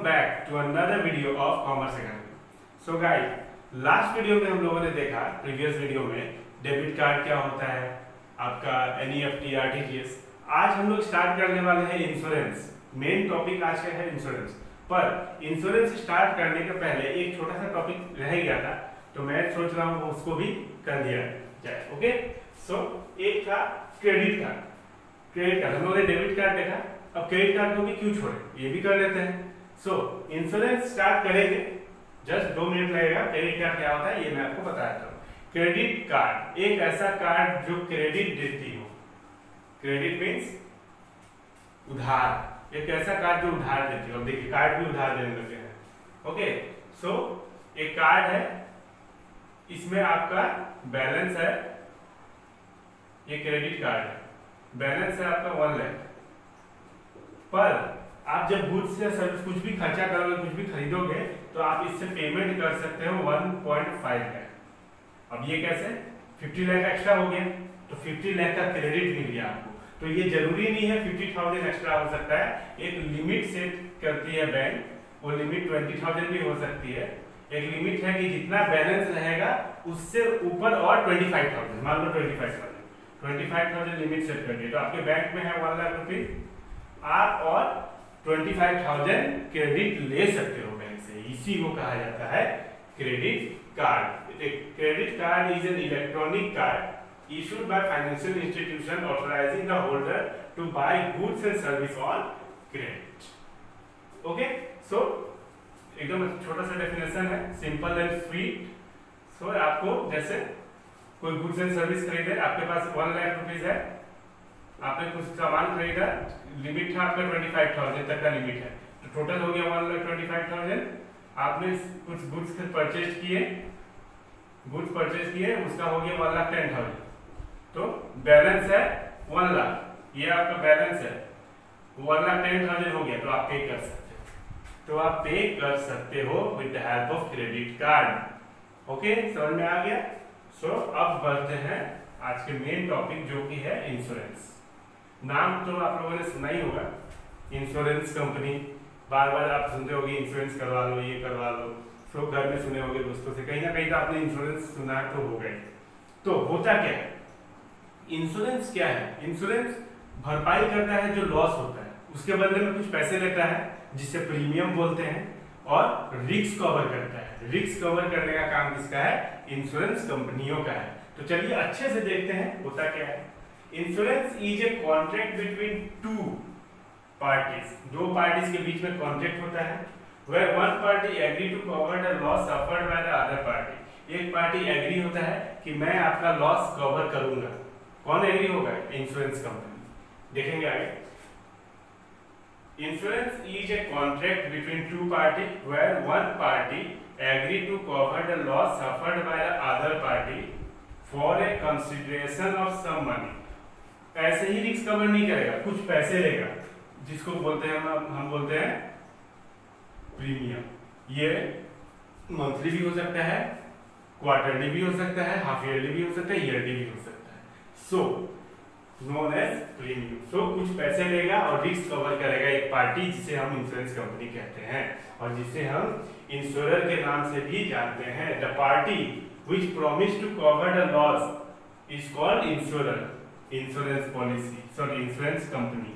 back to another video of Commerce Academy. So guys, last video में हम लोगों ने देखा, प्रीवियस वीडियो में डेबिट कार्ड क्या होता है, आपका NEFT, RTGS। आज हम लोग स्टार्ट करने वाले हैं इंश्योरेंस। मेन टॉपिक आज का है इंश्योरेंस। पर इंश्योरेंस स्टार्ट करने के पहले एक छोटा सा टॉपिक रह गया था, तो मैं सोच रहा हूँ उसको भी कर दिया जाए। ओके, सो एक था क्रेडिट कार्ड। क्रेडिट कार्ड हम लोगों ने डेबिट कार्ड देखा, अब क्रेडिट कार्ड को भी क्यों छोड़े, ये भी कर लेते हैं। सो इंश्योरेंस स्टार्ट करेंगे, जस्ट 2 मिनट लगेगा। क्रेडिट कार्ड क्या होता है ये मैं आपको बताता हूँ। क्रेडिट कार्ड एक ऐसा कार्ड जो क्रेडिट देती हो। क्रेडिट मीन्स उधार, एक ऐसा कार्ड जो उधार देती हो। देखिए कार्ड भी उधार देने लगे हैं। ओके, सो एक कार्ड है, इसमें आपका बैलेंस है, ये क्रेडिट कार्ड है, बैलेंस है आपका 1 लाख। पर आप जब गुड्स या सर्विस कुछ भी खर्चा करोगे, कुछ भी खरीदोगे, तो आप इससे पेमेंट कर सकते हो 1.5 लाख। अब ये कैसे 50 लाख एक्स्ट्रा हो गया, तो 50 लाख का क्रेडिट मिल गया आपको। तो ये जरूरी नहीं है 50,000 एक्स्ट्रा हो सकता है, एक लिमिट सेट करती है बैंक, वो लिमिट 20,000 भी हो सकती है। एक लिमिट है कि जितना बैलेंस रहेगा उससे ऊपर और 25,000, मान लो 25,000 लिमिट सेट कर दी। तो आपके बैंक में है 1 लाख रुपीज, आप और 25,000 क्रेडिट ले सकते हो बैंक से। इसी को कहा जाता है credit card. Credit card is an electronic card issued by financial institution authorizing the holder to buy goods and service on credit. Okay, so एकदम छोटा सा डेफिनेशन है, सिंपल एंड स्वीट। सो आपको जैसे कोई गुड्स एंड सर्विस खरीदे, आपके पास 1 lakh rupees है, आपने कुछ सामान खरीदा, लिमिट था आपका 25,000 तक का लिमिट है, तो टोटल हो गया 1,25,000। आपने कुछ गुड्स परचेज किए, उसका हो गया 1,10,000। तो बैलेंस है 1 लाख, ये आपका बैलेंस है 1,10,000 हो गया, तो आप पे कर सकते हो with the help of credit card. Okay, समझ में आ गया। सो अब बढ़ते हैं आज के मेन टॉपिक जो कि है इंश्योरेंस। नाम तो आप लोगों ने सुना ही होगा, इंश्योरेंस कंपनी। बार बार आप सुनते होंगे इंश्योरेंस करवा लो, ये करवा लो। तो घर में सुने होंगे दोस्तों से, कहीं ना कहीं तो आपने इंश्योरेंस सुना तो हो गए। तो होता क्या है इंश्योरेंस? क्या है इंश्योरेंस? भरपाई करता है जो लॉस होता है, उसके बदले में कुछ पैसे लेता है, जिसे प्रीमियम बोलते हैं, और रिस्क कवर करता है। रिस्क कवर करने का काम किसका है? इंश्योरेंस कंपनियों का है। तो चलिए अच्छे से देखते हैं होता क्या है। Insurance is a contract between 2 parties. 2 parties के बीच में कॉन्ट्रैक्ट होता है, where one party agree to cover the loss suffered by the other party। एक पार्टी एग्री होता है कि मैं आपका लॉस कवर करूंगा। कौन एग्री होगा? Insurance company. देखेंगे आगे। Insurance is a contract between 2 parties where one party agree to cover the loss suffered by the other party for a consideration of some money। ऐसे ही रिस्क कवर नहीं करेगा, कुछ पैसे लेगा, जिसको बोलते हैं हम बोलते हैं प्रीमियम। ये मंथली भी हो सकता है, क्वार्टरली भी हो सकता है, हाफ ईयरली भी हो सकता है, ईयरली भी हो सकता है। So known as premium. So कुछ पैसे लेगा और रिस्क कवर करेगा एक पार्टी, जिसे हम इंश्योरेंस कंपनी कहते हैं, और जिसे हम इंश्योरर के नाम से भी जानते हैं। The party which promise to cover the loss is called insurer. Insurance policy, sorry insurance company.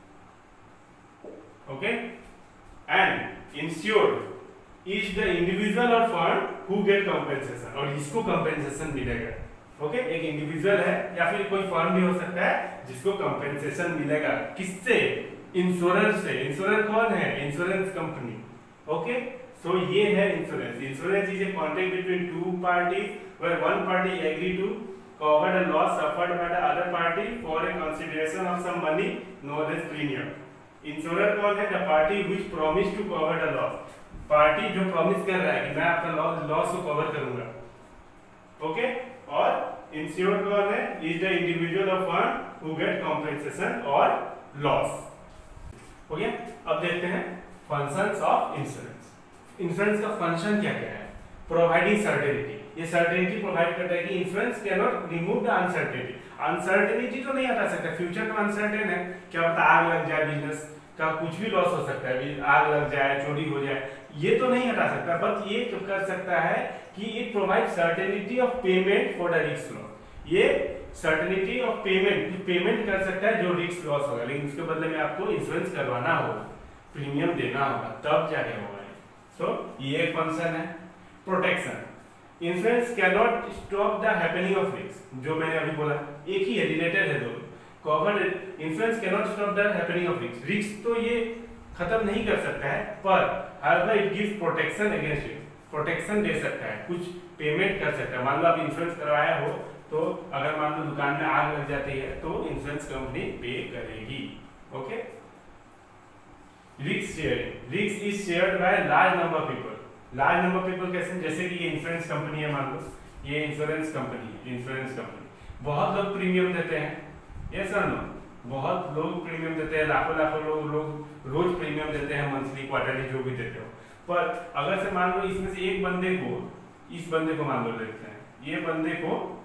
Okay, and insured is the individual और फर्म हु गेट कंपेंसेशन, और इसको कंपेंसेशन मिलेगा। ओके, एक इंडिविजुअल है या फिर कोई फर्म भी हो सकता है जिसको कंपेंसेशन मिलेगा। किससे? इंश्योरर से। इंश्योरर कौन है? Insurance company. ओके, सो ये है insurance. Insurance is a contract between 2 parties where one party agree to cover the loss suffered by the other party for a consideration of some money known as premium। Insurer कौन है? The party which promise to cover the loss। Party जो promise कर रहा है कि मैं आपका loss को कवर करूंगा। ओके, और इंश्योर्ड कौन है? इज द इंडिविजुअल और फर्म हु गेट कॉम्पेंसेशन और लॉस। हो गया। अब देखते हैं फंक्शंस ऑफ इंश्योरेंस। इंश्योरेंस का फंक्शन क्या क्या है? Providing certainty. ये सर्टेनिटी प्रोवाइड करता है कि insurance can not remove the uncertainty. Uncertainty तो नहीं हटा सकता, फ्यूचर तो अनसर्टेन है, क्या पता आग लग जाए बिजनेस का कुछ भी लॉस हो सकता है, आग लग जाए, चोरी हो जाए, ये तो नहीं हटा सकता, बट ये कर सकता है कि it provide certainty of payment for the risk loss. ये सर्टेनिटी ऑफ पेमेंट कर सकता है जो रिस्क लॉस होगा, लेकिन उसके बदले में आपको इंश्योरेंस करवाना होगा, प्रीमियम देना होगा, तब जाके होगा। सो ये एक फंक्शन है। Protection, insurance can not stop the happening of risk, जो मैंने अभी बोला एक ही है, रिलेटेड है दोनों। Cover insurance can not stop the happening of risk, risk तो ये खत्म नहीं कर सकता है, पर however it gives protection against it, protection दे सकता है, कुछ पेमेंट कर सकता है। मान लो आप इंश्योरेंस करवाया हो, तो अगर मान लो दुकान में आग लग जाती है तो इंश्योरेंस कंपनी पे करेगी। Okay. Risk sharing, risk is shared by large number of people. Large number of people कैसे? जैसे कि ये इंश्योरेंस कंपनी है, मान लो ये इंश्योरेंस कंपनी है, इंश्योरेंस कंपनी, बहुत लोग प्रीमियम देते हैं, यस और नो, बहुत लोग प्रीमियम देते हैं, लाखों लाखों लोग रोज प्रीमियम देते हैं, मंथली, क्वार्टरली, जो भी देते हो। पर अगर से मान लो इसमें से एक बंदे को, इस बंदे को मान लो लेते हैं, ये बंदे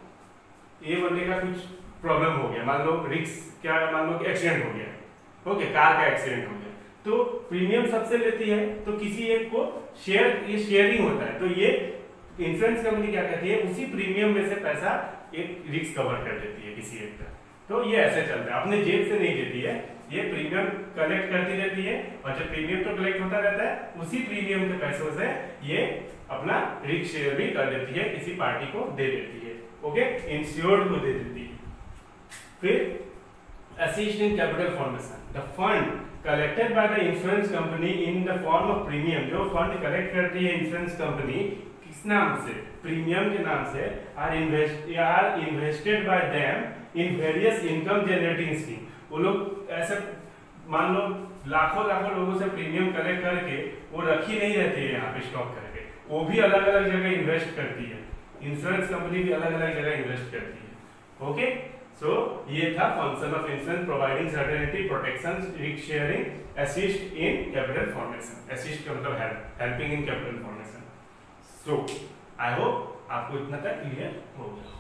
का कुछ प्रॉब्लम हो गया, मान लो रिस्क क्या, मान लो कि एक्सीडेंट हो गया, ओके, कार का एक्सीडेंट हो गया, तो प्रीमियम सबसे लेती है, तो किसी एक को ये शेयरिंग होता है, तो ये इंश्योरेंस कंपनी क्या कहती है, उसी प्रीमियम में से पैसा एक रिस्क कवर कर देती है किसी एक का। तो ये ऐसे चलता है, अपने जेब से नहीं देती है, ये प्रीमियम कलेक्ट करती रहती है, और जब प्रीमियम तो कलेक्ट होता रहता है, उसी प्रीमियम के पैसों से ये अपना रिस्क शेयर भी कर देती है, किसी पार्टी को दे देती है, ओके, इंश्योर्ड को दे देती है। फिर assist in capital formation, the fund collected by the insurance company in the form of premium, जो फंड कलेक्ट करती है इंश्योरेंस कंपनी किस नाम से, प्रीमियम के नाम से, are invested by them in various income generating scheme. वो लोग ऐसे मान लो लाखों लोगों से प्रीमियम कलेक्ट करके वो रखी नहीं रहती है यहाँ पे स्टॉक करके, वो भी अलग अलग जगह इन्वेस्ट करती है, इंश्योरेंस कंपनी भी अलग अलग जगह इन्वेस्ट करती है। ओके, सो ये था function of insurance, providing certainty, protection, risk sharing, assist in capital formation. Assist का मतलब helping in capital formation. So I hope आपको इतना तक क्लियर हो गया।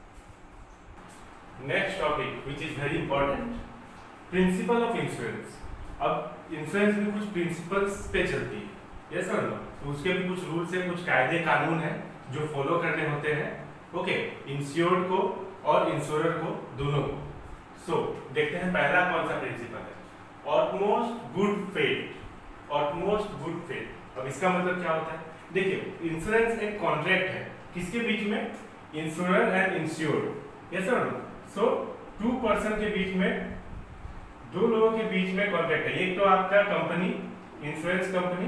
Next topic which is very important, principle of insurance. अब इंश्योरेंस में कुछ प्रिंसिपल्स पे चलती है, यस और नो, तो उसके भी कुछ रूल्स है, कुछ कायदे कानून है जो फॉलो करने होते हैं, ओके, इंश्योर्ड को और इंश्योरर को, दोनों को। सो देखते हैं पहला कौन सा प्रिंसिपल है, utmost good faith, utmost good faith. अब इसका मतलब क्या होता है, देखिए इंश्योरेंस एक कॉन्ट्रैक्ट है, किसके बीच में, इंश्योरर एंड इंश्योर्ड, यस और नो। सो टू पर्सन के बीच में, दो लोगों के बीच में कॉन्ट्रैक्ट है, एक तो आपका कंपनी, इंश्योरेंस कंपनी,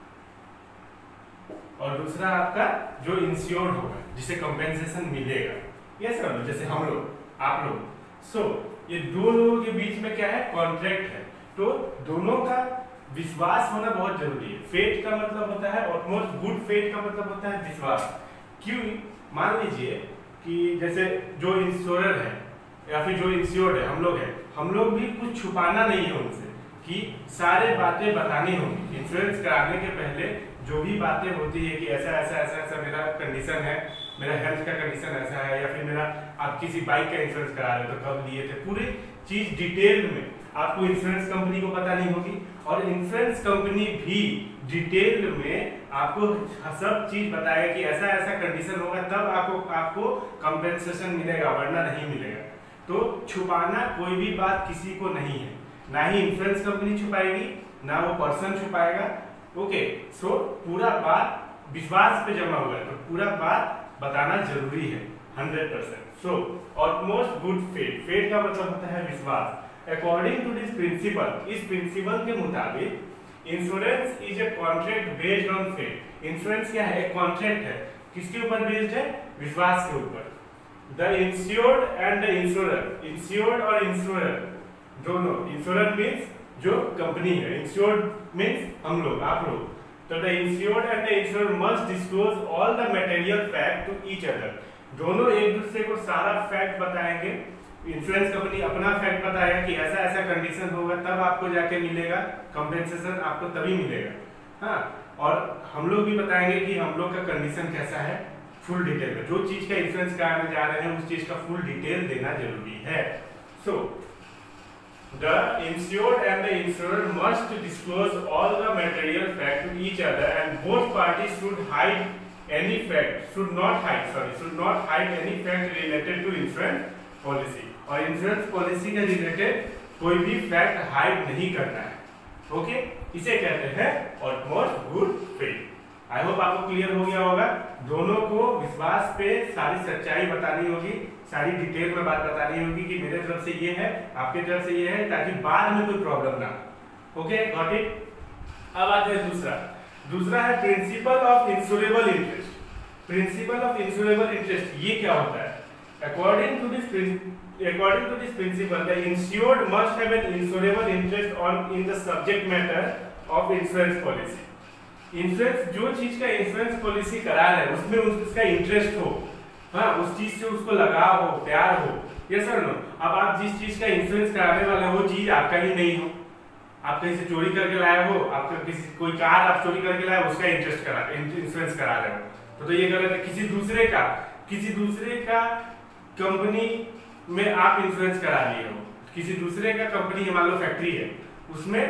और दूसरा आपका जो इंश्योर्ड होगा, जिसे कंपेंसेशन मिलेगा, यस और नो, जैसे हम लोग, आप लोग। सो ये दो लोगों के बीच में क्या है, कॉन्ट्रैक्ट है, तो दोनों का विश्वास होना बहुत जरूरी है। फेथ का मतलब होता है, ऑलमोस्ट गुड फेथ का मतलब होता है विश्वास। क्यों, मान लीजिए कि जैसे जो इंश्योरर है या फिर जो इंश्योर्ड है, हम लोग भी कुछ छुपाना नहीं है उनसे, कि सारे बातें बतानी होंगी। इंश्योरेंस कराने के पहले जो भी बातें होती है कि ऐसा ऐसा ऐसा ऐसा मेरा कंडीशन है, मेरा हेल्थ का कंडीशन ऐसा है, या फिर मेरा, आप किसी बाइक का इंश्योरेंस करा रहे हो तो कब लिए थे, पूरी चीज डिटेल में आपको इंश्योरेंस कंपनी को पता नहीं होगी, और इंश्योरेंस कंपनी भी डिटेल में आपको सब चीज बताएगा कि ऐसा ऐसा कंडीशन होगा, तब आपको कंपेंसेशन मिलेगा, वरना नहीं मिलेगा। तो छुपाना कोई भी बात किसी को नहीं है, ना ही इंश्योरेंस कंपनी छुपाएगी, ना वो पर्सन छुपाएगा। ओके, सो पूरा बात विश्वास पे जमा हुआ है, तो पूरा बात बताना जरूरी है 100%। So almost good faith, faith का मतलब होता है विश्वास। अकॉर्डिंग टू दिस प्रिंसिपल, इस प्रिंसिपल के मुताबिक insurance is a contract based on faith. Insurance क्या है, एक कॉन्ट्रैक्ट है, किसके ऊपर बेस्ड है, विश्वास के ऊपर। The insured and the insurer, insured और इंश्योरर दोनों, इंश्योरर मीन्स जो कंपनी है, इंश्योर्ड मीन्स हम लोग, आप लोग, तो the insured and the insurer must disclose all the material fact to each other. दोनों एक दूसरे को सारा फैक्ट बताएंगे। इंश्योरेंस कंपनी अपना फैक्ट बताएगा कि ऐसा ऐसा कंडीशन होगा, तब आपको जाके मिलेगा कंपेंसेशन, आपको तभी मिलेगा, हाँ, और हम लोग भी बताएंगे कि हम लोग का कंडीशन कैसा है, फुल डिटेल में। जो चीज का इंश्योरेंस कराने जा रहे हैं उस चीज का फुल डिटेल देना जरूरी है। So The insured and the insurer must disclose all the material fact to each other, and both parties should not hide any fact related to insurance policy. और इंश्योरेंस पॉलिसी के related कोई भी fact hide नहीं करना है. Okay, इसे कहते हैं utmost good faith. I hope आपको क्लियर हो गया होगा. दोनों को विश्वास पे सारी सच्चाई बतानी होगी, सारी डिटेल में बात बतानी होगी कि मेरे तरफ से ये है, आपके तरफ से ये है, ताकि बाद में कोई प्रॉब्लम ना. Okay, got it. अब आते हैं दूसरा है principle of insurable interest. Principle of insurable interest ये क्या होता है? According to this principle, the insured must have an insurable interest in the subject matter of insurance policy. Insurance, जो चीज का इंश्योरेंस पॉलिसी करा रहे हैं उसमें उसका इंटरेस्ट हो, हाँ, उस चीज से उसको लगाव हो, प्यार हो. यस और नो? अब आप जिस चीज का इंश्योरेंस कराने वाले हो वो चीज आपका ही नहीं हो, आप कहीं से चोरी करके लाए हो, आपका कोई कार आप चोरी करके लाए, उसका इंश्योरेंस करा रहे हो, तो ये गलत है. किसी दूसरे का कंपनी में आप इंश्योरेंस करा लिए हो, किसी दूसरे का कंपनी, मान लो फैक्ट्री है, उसमें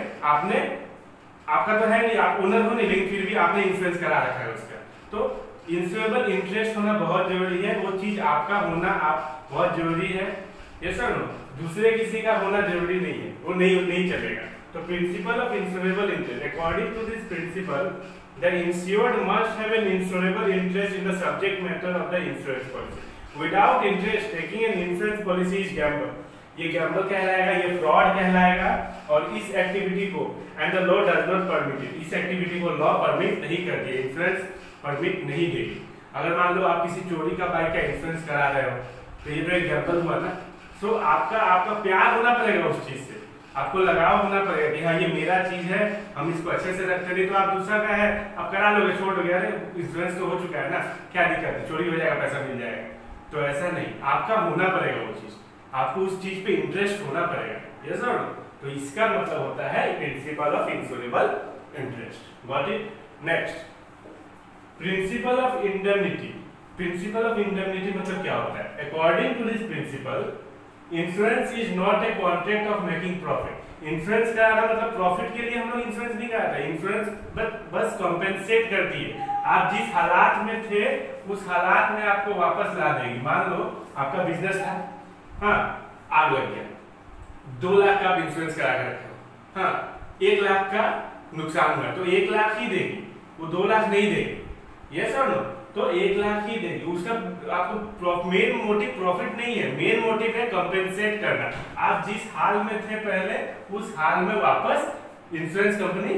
आपका तो है नहीं, आप ओनर हो नहीं, लेकिन फिर भी आपने इंश्योरेंस करा रखा है उसका. तो इंश्योरेबल इंटरेस्ट होना बहुत जरूरी है, वो चीज आपका होना बहुत जरूरी है. यस और नो? दूसरे किसी का होना जरूरी नहीं है, वो नहीं चलेगा. तो principle of insurable interest, according to this principle the insured must have an insurable interest in the subject matter of the insurance policy. Without interest taking an insurance policy is gamble. ये gamble कहलाएगा, ये fraud कहलाएगा, और इस activity को and the law does not permit it. इस activity को law permit नहीं करती, इंश्योरेंस परमिट नहीं देगी. अगर मान लो आप किसी चोरी का बाइक का इंश्योरेंस करा रहे हो, तो ये तो एक गैम्बल हुआ ना. सो आपका प्यार होना पड़ेगा उस चीज से, आपको लगाव होना पड़ेगा कि हाँ ये मेरा चीज है, हम इसको अच्छे से रखते नहीं. तो आप दूसरा का है आप करा लोगे, छोड़ दोगे, अरे इंश्योरेंस तो हो चुका है ना, क्या दिक्कत है, चोरी हो जाएगा, पैसा मिल जाएगा. तो ऐसा नहीं, आपका होना पड़ेगा वो चीज, आपको उस चीज पे इंटरेस्ट होना पड़ेगा. यस और नो? तो इसका मतलब होता है principle of insurable interest. Got it? Next, principle of indemnity. Principle of indemnity मतलब क्या होता है? According to this principle, insurance is not a contract of making profit. Insurance कराना मतलब प्रॉफिट के लिए हम लोग इंश्योरेंस नहीं कराते. इंश्योरेंस बस कॉम्पेंसेट करती है. आप जिस हालात में थे उस हालात में आपको वापस ला देगी. मान लो आपका बिजनेस था, हाँ, आग लग गया, 2 लाख का आप इंश्योरेंस करा के रखे हो, हाँ, 1 लाख का नुकसान हुआ, तो 1 लाख ही देगी, वो 2 लाख नहीं देगी. यस और नो? तो 1 लाख ही देगी. उसका आपको मेन मोटिव प्रॉफिट नहीं है, मेन मोटिव है कंपेंसेट करना. आप जिस हाल में थे पहले उस हाल में वापस इंश्योरेंस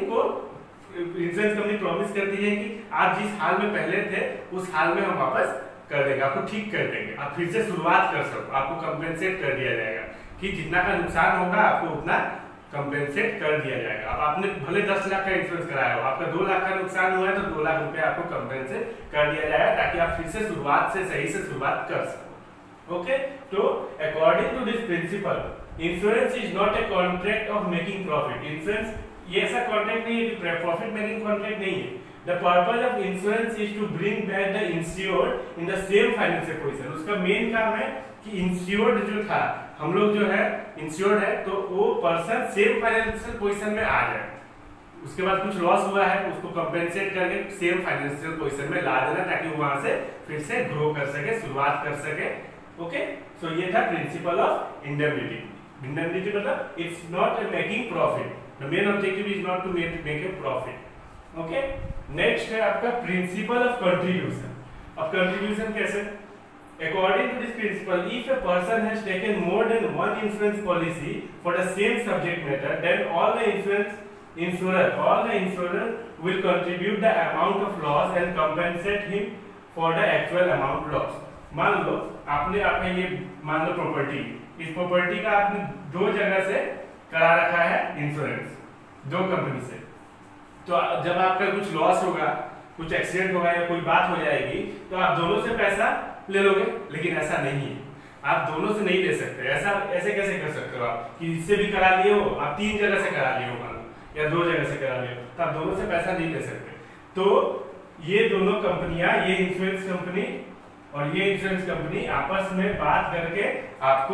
कंपनी प्रॉमिस करती है कि आप जिस हाल में पहले थे उस हाल में हम वापस कर देंगे, आपको ठीक कर देंगे, आप फिर से शुरुआत कर सको, आपको कंपेंसेट कर दिया जाएगा कि जितना का नुकसान होगा आपको उतना कंपेंसेट कर दिया जाएगा. अब आपने भले 10 लाख का इंश्योरेंस कराया हो, आपका 2 लाख का नुकसान हुआ है, तो 2 लाख रुपए आपको कंपेंसेट कर दिया जाएगा, ताकि आप फिर से शुरुआत से सही से शुरुआत कर सको. ओके, तो according to this principle, insurance is not a contract of making profit. Insurance ये ऐसा कॉन्ट्रैक्ट नहीं है कि प्रॉफिट मेकिंग कॉन्ट्रैक्ट नहीं है. The purpose of insurance is to bring back the insured in the same financial position. उसका main काम है कि इंश्योर्ड जो था, हम लोग जो है इंश्योर्ड है, तो वो पर्सन सेम फाइनेंशियल पोजीशन में आ जाए. उसके बाद कुछ लॉस हुआ है उसको कंपेंसेट करके सेम फाइनेंशियल पोजीशन में ला देना, ताकि वो वहां से फिर से ग्रो कर सके, शुरुआत कर सके. ओके, सो ये था प्रिंसिपल ऑफ इंडेमनिटी. इंडेमनिटी मतलब it's not making profit, the main objective is not to make a profit. Okay, next है आपका प्रिंसिपल ऑफ कंट्रीब्यूशन. अब कंट्रीब्यूशन कैसे? According to this principle, if a person has taken more than one insurance policy for the same subject matter, then all the insurer will contribute the amount of loss and compensate him for the actual amount loss. मान लो आपने ये मान लो property, इस property का आपने 2 जगह से करा रखा है इंश्योरेंस, 2 कंपनी से. तो जब आपका कुछ लॉस होगा, कुछ एक्सीडेंट होगा या कोई बात हो जाएगी, तो आप दोनों से पैसा ले लोगे. लेकिन ऐसा नहीं है, आप दोनों से नहीं ले सकते. ऐसे कैसे कर सकते हो आप कि इससे भी करा लिए हो, आप 3 जगह से करा लिए हो या 2 जगह से करा लिए हो, तो आप दोनों से पैसा नहीं ले सकते. तो ये दोनों कंपनियां, ये इंश्योरेंस कंपनी और ये इंश्योरेंस कंपनी आपस में बात करके आपको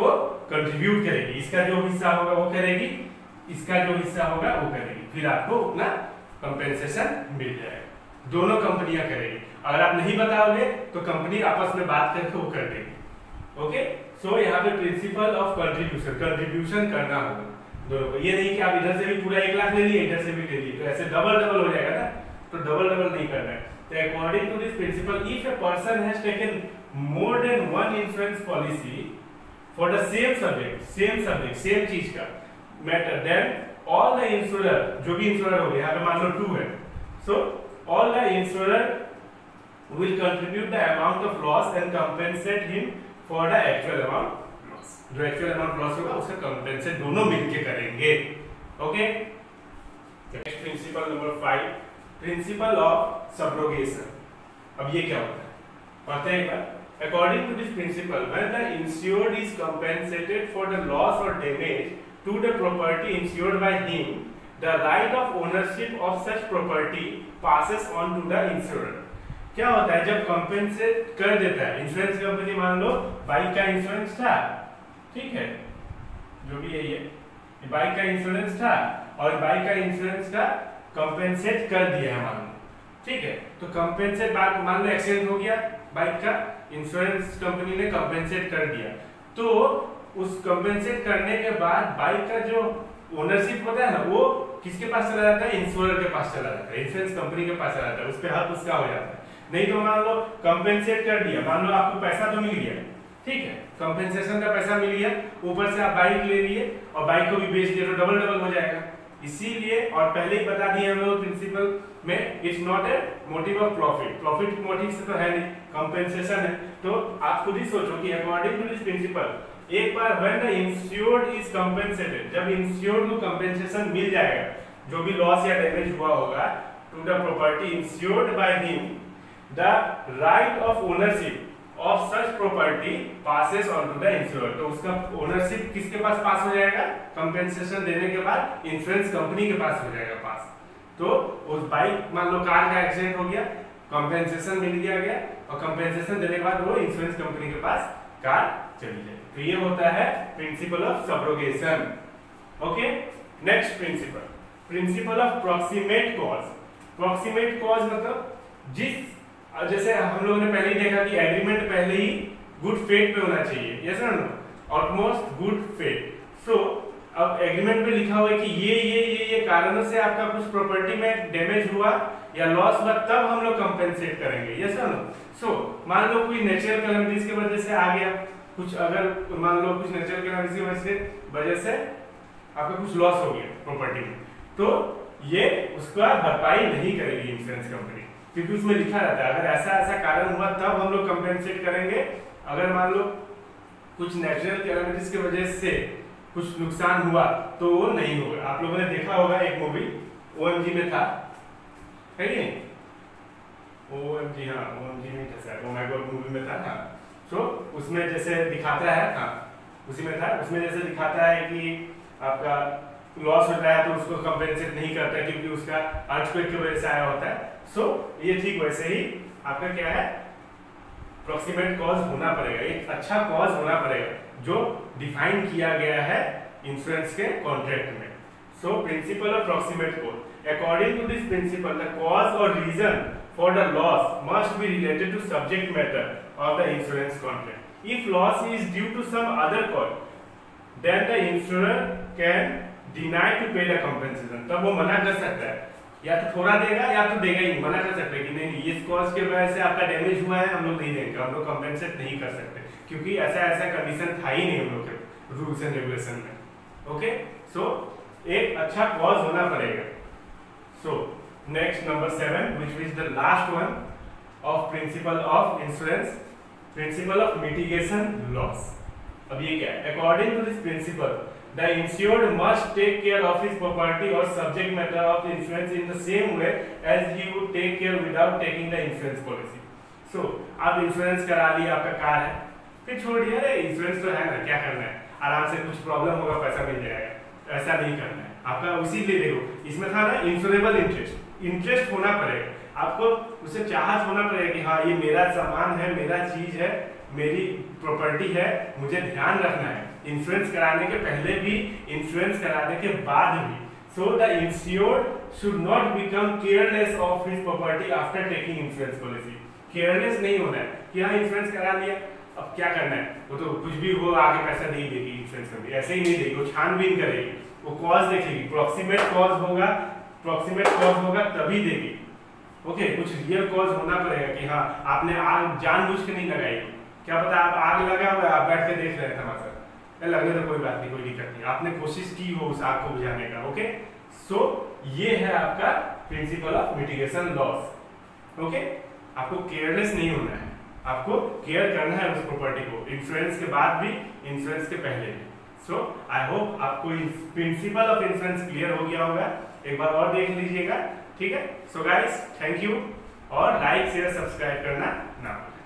कंट्रीब्यूट करेगी, इसका जो हिस्सा होगा वो करेगी, इसका जो हिस्सा होगा वो करेगी, फिर आपको उतना कंपेंसेशन मिल जाएगा। दोनों कंपनियां करेगी। अगर आप नहीं बताओगे तो कंपनी आपस में बात करके वो कर देगी। ओके, सो यहाँ पे प्रिंसिपल ऑफ कंट्रीब्यूशन, कंट्रीब्यूशन करना होगा दोनों को। ये नहीं कि आप इधर से भी पूरा 1 लाख ले लिए, इधर से भी ले लिए, तो ऐसे डबल डबल हो जाएगा ना, तो डबल नहीं करना है। तो according to this principle, if a person has taken more than one insurance policy for the same subject, same चीज का matter, then all the insurer, जो भी इंश्योरर हो गया, यहाँ पे मान लो 2 है, so all the insurer will contribute the amount of loss and compensate him for the actual amount loss. जो actual amount loss होगा उसे compensate दोनों मिलके करेंगे। Okay, next principle number 5, principle of subrogation. अब ये क्या होता है, पढ़ते हैं एक बार। According to this principle, when the insured is compensated for the loss or damage to the property insured by him, the right of ownership of such property passes on to the insurer. क्या होता है, जब compensate कर देता है insurance company, मान लो bike का insurance था, ठीक है, जो भी यही है, बाइक का इंश्योरेंस था और बाइक का इंश्योरेंस का कंपेंसेट कर दिया है मान लो, ठीक है, तो कंपेंसेट मान लो एक्सीडेंट हो गया, बाइक का इंश्योरेंस कंपनी ने कंपेंसेट कर दिया, तो उस कंपेंसेट करने के बाद बाइक का जो ओनरशिप होता है ना, वो किसके पास चला जाता है, इंश्योरर के पास चला जाता है, इंश्योरेंस कंपनी के पास चला जाता है, उस पे हक उसका हो जाता है। नहीं तो मान लो कंपेंसेट कर दिया, मान लो आपको पैसा तो मिल गया, ठीक है, कंपेंसेशन का पैसा मिल गया, ऊपर से आप बाइक ले लिए और बाइक को भी बेच दिया, तो डबल हो जाएगा। इसीलिए, और पहले ही बता दिए हम लोग प्रिंसिपल में, it's not a motive of profit motive से तो है नहीं, कंपेंसेशन है। तो आप खुद ही सोचो कि अकॉर्डिंग टू दिस प्रिंसिपल, एक बार when the insured is compensated, जब इंश्योर्ड को कंपेंसेशन मिल जाएगा जो भी लॉस या डैमेज हुआ होगा to the property insured by him, the right of ownership of such property passes on to the insurer. तो उसका ओनरशिप किसके पास पास हो जाएगा, कंपेंसेशन देने के बाद इंश्योरेंस कंपनी के पास हो जाएगा पास। तो उस बाइक, मान लो कार का एक्सीडेंट हो गया, कंपेंसेशन मिल गया और कंपेंसेशन देने के बाद वो इंश्योरेंस कंपनी के पास कार चली जाएगी। तो ये होता है principle of subrogation. Okay, next principle of proximate cause. Proximate cause मतलब जैसे हम लोगों ने पहले ही देखा कि एग्रीमेंट पहले ही गुड फेट पे होना चाहिए, यस और no, almost good faith. So अब एग्रीमेंट पे लिखा हुआ है कि ये कारणों से आपका कुछ प्रॉपर्टी में डैमेज हुआ या लॉस हुआ, तब हम लोग कंपेंसेट करेंगे, यस और नो। सो मान लो कोई नेचुरल कैलेमिटीज की वजह से आ गया कुछ, अगर मान लो कुछ नेचुरल कैलेमिटीज की वजह से आपका कुछ लॉस हो गया प्रॉपर्टी में, तो ये उसका भरपाई नहीं करेगी इंश्योरेंस कंपनी, क्योंकि उसमें लिखा रहता है अगर ऐसा कारण हुआ तब हम लोग कंपेंसेट करेंगे। अगर मान लो कुछ नेचुरल कैलेमिटीज की वजह से कुछ नुकसान हुआ तो वो नहीं होगा। आप लोगों ने देखा होगा एक मूवी OMG में था, है कि नहीं? OMG, हाँ OMG में था शायद, ओ माय गॉड मूवी में था ना। तो उसमें जैसे दिखाता है, हाँ उसी में था, उसमें जैसे दिखाता है कि आपका लॉस हो रहा है तो उसको कंपेंसेट नहीं करता क्योंकि उसका अर्थक्वेक की वजह से आया होता है। सो ये ठीक वैसे ही आपका क्या है, प्रॉक्सिमेट कॉज होना पड़ेगा, एक अच्छा कॉज होना पड़ेगा जो डिफाइन किया गया है इंश्योरेंस के कॉन्ट्रैक्ट में। So principle of proximate cause, according to this principle the cause और reason for the loss must be related to subject matter of the insurance contract. If loss is due to some other cause, then the insurer can deny to pay the compensation. तब वो मना कर सकता है, या तो थोड़ा देगा या तो देगा ही, मना कर सकते हैं कि नहीं इस कॉज के वजह से आपका डैमेज हुआ है, हम लोग नहीं देंगे, हम लोग कंपेंसेट नहीं कर सकते, क्योंकि ऐसा कंडीशन था ही नहीं हम लोग के रूल्स एंड रेगुलेशन में। ओके, सो एक अच्छा कॉज होना पड़ेगा। So next number 7 which is the last one of principle of insurance, principle of mitigation loss. अब ये क्या है, according to this principle the insured must take care of his property or subject matter of the insurance in the same way as he would take care without taking the insurance policy. So आप insurance करा लिया, आपका car है, फिर छोड़िए, अरे insurance तो है ना, क्या करना है, आराम से कुछ प्रॉब्लम होगा पैसा मिल जाएगा, ऐसा नहीं करना है आपका। उसी लिए देखो इसमें था ना इंश्योरेबल इंटरेस्ट होना पड़ेगा आपको, उसे चाहत होना पड़ेगा कि हाँ ये मेरा सामान है, मेरा चीज है, मेरी प्रॉपर्टी है, मुझे ध्यान रखना है। इंश्योरेंस कराने के पहले भी, इंश्योरेंस कराने के बाद भी। So the insured should not become careless of his property after taking insurance policy। Careless नहीं होना है कि हाँ इंश्योरेंस करा लिया, अब क्या करना है, वो तो कुछ भी हो आगे पैसा नहीं देगी इंश्योरेंस में, ऐसे ही नहीं देगी, वो छानबीन करेगी, वो कॉज देखेगी, प्रोक्सीमेट कॉज होगा तभी देगी। ओके, कुछ रियल कॉज होना पड़ेगा कि हाँ आपने आग जानबूझ के नहीं लगाई, क्या पता आप आग लगा हुआ आप बैठ के देख रहे थे तमाशा, लगने तो कोई बात नहीं, कोई दिक्कत नहीं, आपने कोशिश की हो उस आग को बुझाने का। ओके, सो ये है आपका principle of mitigation loss. Okay, आपको केयरलेस नहीं होना है, आपको केयर करना है उस प्रॉपर्टी को, इंश्योरेंस के बाद भी, इंश्योरेंस के पहले भी। सो आई होप आपको प्रिंसिपल ऑफ इंश्योरेंस क्लियर हो गया होगा, एक बार और देख लीजिएगा, ठीक है। सो गाइस, थैंक यू, और लाइक शेयर सब्सक्राइब करना ना भूलें।